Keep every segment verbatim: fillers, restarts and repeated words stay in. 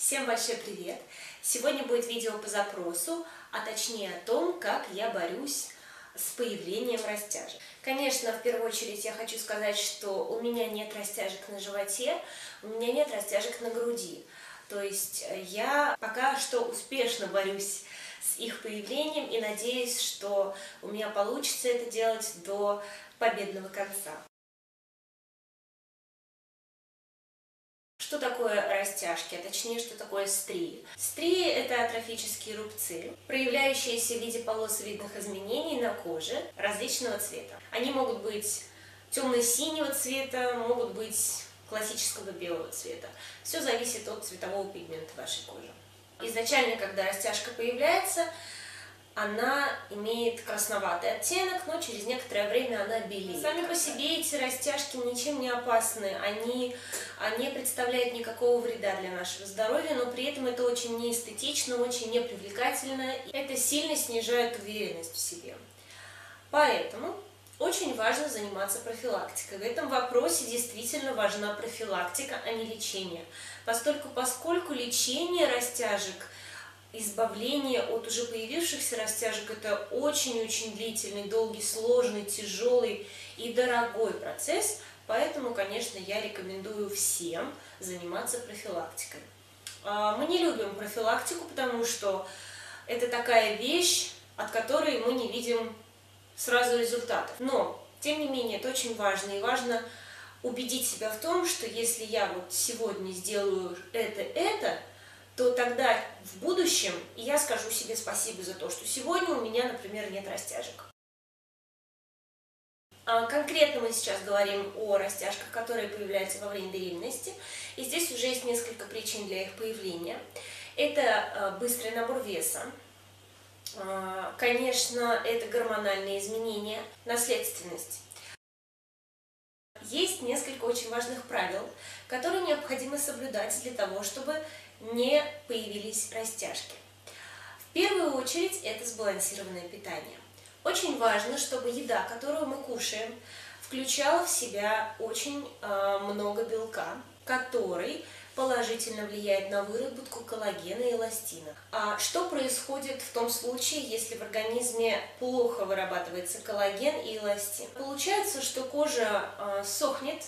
Всем большой привет! Сегодня будет видео по запросу, а точнее о том, как я борюсь с появлением растяжек. Конечно, в первую очередь я хочу сказать, что у меня нет растяжек на животе, у меня нет растяжек на груди. То есть я пока что успешно борюсь с их появлением и надеюсь, что у меня получится это делать до победного конца. Что такое растяжки, а точнее, что такое стрии? Стрии – это атрофические рубцы, проявляющиеся в виде полосовидных изменений на коже различного цвета. Они могут быть темно-синего цвета, могут быть классического белого цвета. Все зависит от цветового пигмента вашей кожи. Изначально, когда растяжка появляется, она имеет красноватый оттенок, но через некоторое время она белеет. Сами по себе эти растяжки ничем не опасны, они не представляют никакого вреда для нашего здоровья, но при этом это очень неэстетично, очень непривлекательно, и это сильно снижает уверенность в себе. Поэтому очень важно заниматься профилактикой. В этом вопросе действительно важна профилактика, а не лечение. Поскольку, поскольку лечение растяжек, избавление от уже появившихся растяжек – это очень-очень длительный, долгий, сложный, тяжелый и дорогой процесс, поэтому, конечно, я рекомендую всем заниматься профилактикой. Мы не любим профилактику, потому что это такая вещь, от которой мы не видим сразу результатов. Но, тем не менее, это очень важно, и важно убедить себя в том, что если я вот сегодня сделаю это, это, то тогда в будущем я скажу себе спасибо за то, что сегодня у меня, например, нет растяжек. Конкретно мы сейчас говорим о растяжках, которые появляются во время беременности. И здесь уже есть несколько причин для их появления. Это быстрый набор веса. Конечно, это гормональные изменения, наследственность. Есть несколько очень важных правил, которые необходимо соблюдать для того, чтобы не появились растяжки. В первую очередь это сбалансированное питание. Очень важно, чтобы еда, которую мы кушаем, включала в себя очень э, много белка, который положительно влияет на выработку коллагена и эластина. А что происходит в том случае, если в организме плохо вырабатывается коллаген и эластин? Получается, что кожа э, сохнет,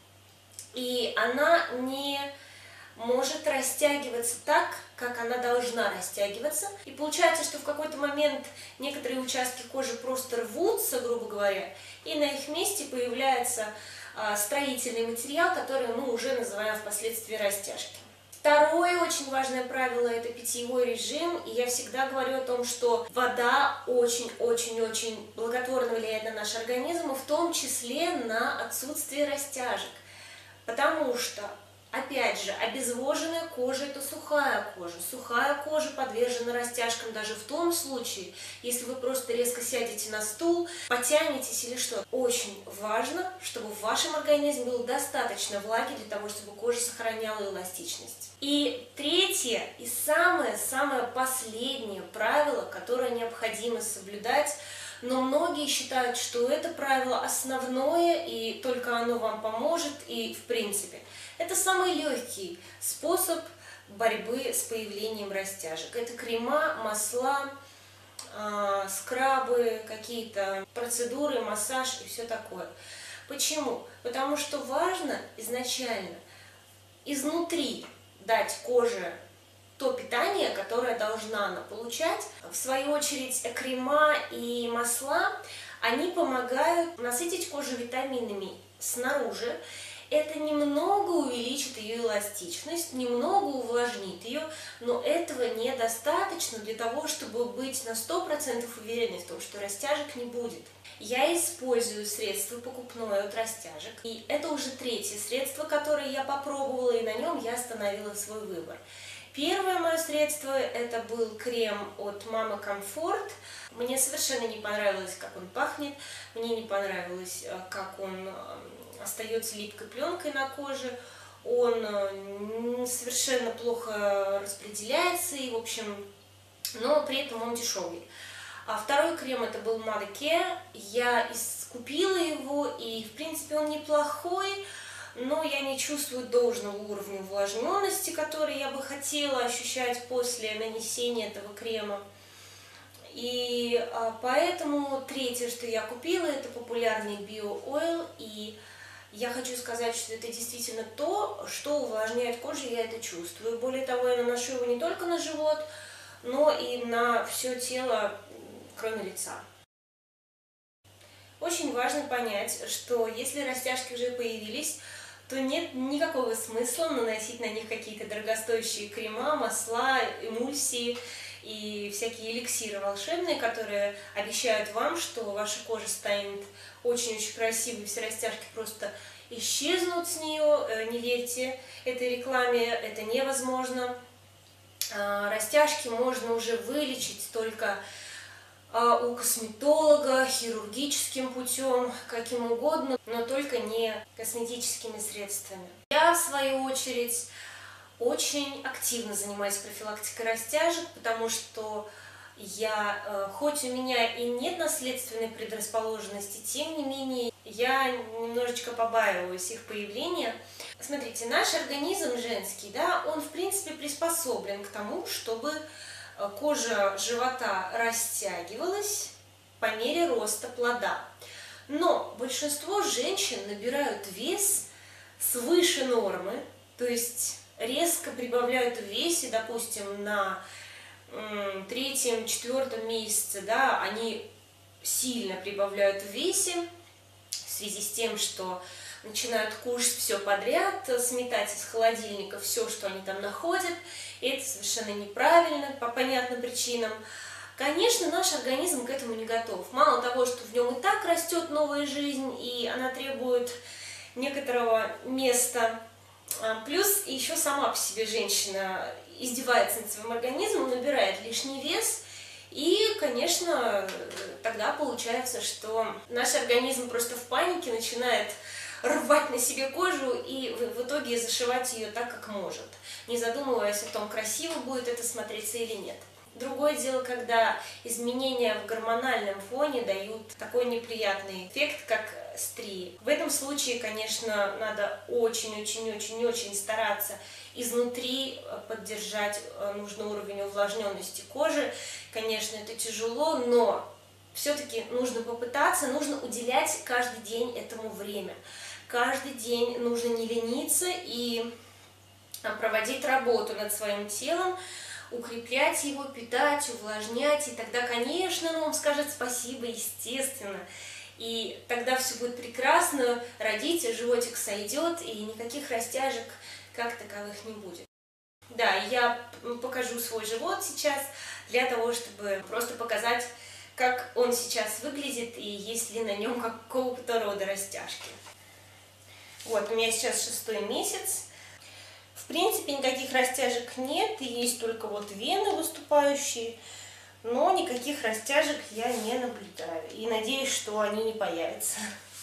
и она не может растягиваться так, как она должна растягиваться. И получается, что в какой-то момент некоторые участки кожи просто рвутся, грубо говоря, и на их месте появляется а, строительный материал, который мы уже называем впоследствии растяжки. Второе очень важное правило – это питьевой режим, и я всегда говорю о том, что вода очень-очень-очень благотворно влияет на наш организм, и в том числе на отсутствие растяжек, потому что опять же, обезвоженная кожа – это сухая кожа. Сухая кожа подвержена растяжкам даже в том случае, если вы просто резко сядете на стул, потянетесь или что. Очень важно, чтобы в вашем организме было достаточно влаги для того, чтобы кожа сохраняла эластичность. И третье и самое-самое последнее правило, которое необходимо соблюдать, но многие считают, что это правило основное, и только оно вам поможет, и в принципе. Это самый легкий способ борьбы с появлением растяжек. Это крема, масла, э, скрабы, какие-то процедуры, массаж и все такое. Почему? Потому что важно изначально изнутри дать коже то питание, которое должна она получать. В свою очередь, крема и масла, они помогают насытить кожу витаминами снаружи. Это немного увеличит ее эластичность, немного увлажнит ее, но этого недостаточно для того, чтобы быть на сто процентов уверенной в том, что растяжек не будет. Я использую средство покупное от растяжек, и это уже третье средство, которое я попробовала, и на нем я остановила свой выбор. Первое мое средство – это был крем от Mama Comfort. Мне совершенно не понравилось, как он пахнет, мне не понравилось, как он остается липкой пленкой на коже, он совершенно плохо распределяется, и, в общем, но при этом он дешевый. А второй крем это был Mother Care. Я купила его, и, в принципе, он неплохой, но я не чувствую должного уровня увлажненности, который я бы хотела ощущать после нанесения этого крема. И а, поэтому третье, что я купила, это популярный био-ойл, и я хочу сказать, что это действительно то, что увлажняет кожу, я это чувствую. Более того, я наношу его не только на живот, но и на все тело, кроме лица. Очень важно понять, что если растяжки уже появились, то нет никакого смысла наносить на них какие-то дорогостоящие крема, масла, эмульсии и всякие эликсиры волшебные, которые обещают вам, что ваша кожа станет очень-очень красивой, все растяжки просто исчезнут с нее. Не верьте этой рекламе, это невозможно. Растяжки можно уже вылечить только у косметолога, хирургическим путем, каким угодно, но только не косметическими средствами. Я, в свою очередь, очень активно занимаюсь профилактикой растяжек, потому что я, хоть у меня и нет наследственной предрасположенности, тем не менее, я немножечко побаиваюсь их появления. Смотрите, наш организм женский, да, он, в принципе, приспособлен к тому, чтобы кожа живота растягивалась по мере роста плода. Но большинство женщин набирают вес свыше нормы, то есть резко прибавляют в весе, допустим, на третьем, четвертом месяце, да, они сильно прибавляют в весе в связи с тем, что начинают кушать все подряд, сметать из холодильника все, что они там находят, и это совершенно неправильно, по понятным причинам. Конечно, наш организм к этому не готов. Мало того, что в нем и так растет новая жизнь, и она требует некоторого места, плюс еще сама по себе женщина издевается над своим организмом, набирает лишний вес, и, конечно, тогда получается, что наш организм просто в панике начинает рвать на себе кожу и в итоге зашивать ее так, как может, не задумываясь о том, красиво будет это смотреться или нет. Другое дело, когда изменения в гормональном фоне дают такой неприятный эффект, как стрии. В этом случае, конечно, надо очень-очень-очень-очень стараться изнутри поддержать нужный уровень увлажненности кожи. Конечно, это тяжело, но все-таки нужно попытаться, нужно уделять каждый день этому время. Каждый день нужно не лениться и проводить работу над своим телом, укреплять его, питать, увлажнять, и тогда, конечно, он вам скажет спасибо, естественно. И тогда все будет прекрасно, родите, животик сойдет, и никаких растяжек как таковых не будет. Да, я покажу свой живот сейчас для того, чтобы просто показать, как он сейчас выглядит и есть ли на нем какого-то рода растяжки. Вот, у меня сейчас шестой месяц. В принципе, никаких растяжек нет, и есть только вот вены выступающие, но никаких растяжек я не наблюдаю. И надеюсь, что они не появятся.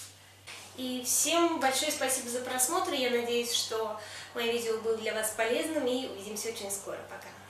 И всем большое спасибо за просмотр. Я надеюсь, что мое видео было для вас полезным, и увидимся очень скоро. Пока!